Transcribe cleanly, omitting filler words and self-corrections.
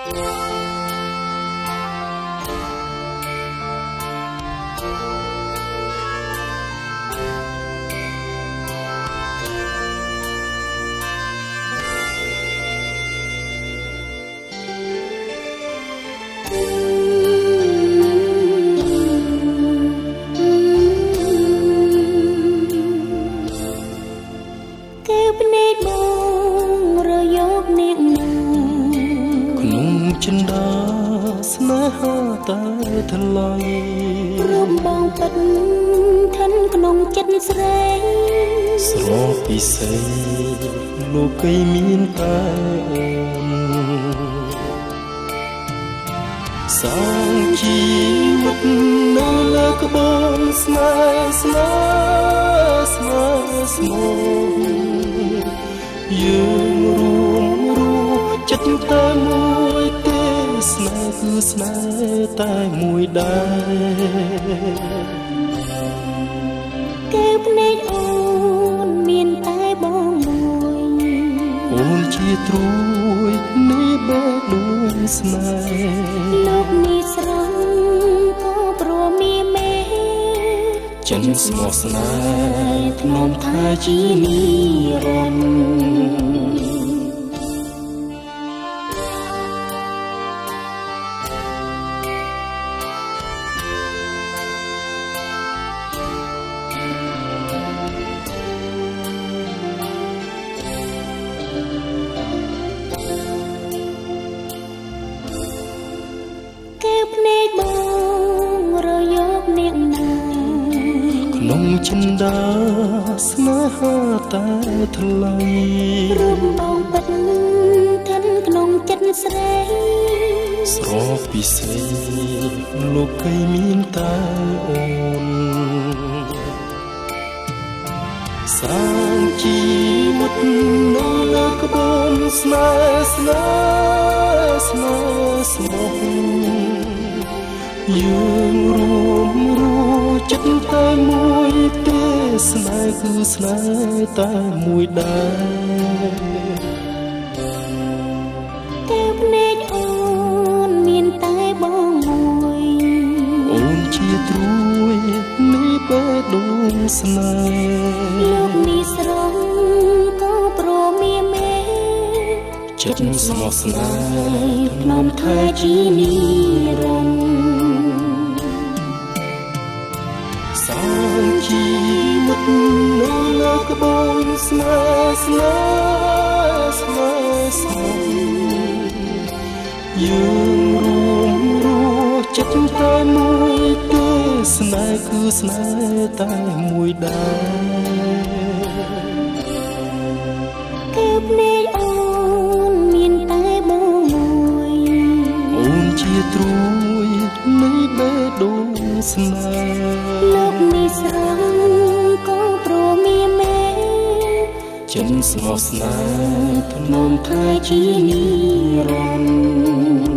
ចិន្តាស្នេហាតែថ្លៃរំបងពិតឋិនក្នុងចិត្តស្រីស្រស់ពិសេសលោកីមានតែអូនសាងជីវិតនៅលើក្បូនស្នេហ៍ស្នេហ៍ស្នេហ៍ស្មោះយើងរួមចិត្តតែមួយទេស្នេហ៍គឺស្នេហ៍តែមួយដែរគេភ្នែកអូនមានតែបងមួយអូនជាត្រួយនៃបេះដូងស្នេហ៍លោកនេះស្រស់ក៏ព្រមមេចិនស្មោះស្នេហ៍ធ្នមថាជានិរន្តរ៍ក្នុងចិន្តាស្នេហាតែថ្លៃរំបងពិតឋិនក្នុងចិត្តស្រីស្រស់ពិសេសលោកីមានតែអូនសាងជីវិតនៅលើក្បូនស្នេហ៍ស្នេហ៍ស្នេហ៍ស្មោះយើងរួមចិត្តតែមួយទេស្នេហ៍គឺស្នេហ៍តែមួយដែរតែភ្នែកអូនមានតែបងមួយអូនជាត្រួយនៃបេះដូងស្នេហ៍លោកនេះស្រស់ក៏ព្រមមេចិត្តស្មោះស្នេហ៍ធ្នមថាជានិរន្តរ៍សាងជីវិតនៅលើក្បូនស្នេហ៍ស្នេហ៍ស្នេហ៍ស្មោះយើងរួមចិត្តតែមួយទេស្នេហ៍គឺស្នេហ៍តែមួយដែរគេភ្នែកអូនមានតែបងមួយអូនជាត្រួយនៃបេះដូងស្នេហ៍លោកនេះស្រស់ក៏ព្រមមេចិនស្មោះស្នេហ៍ធ្នមថាជានិរន្តរ៍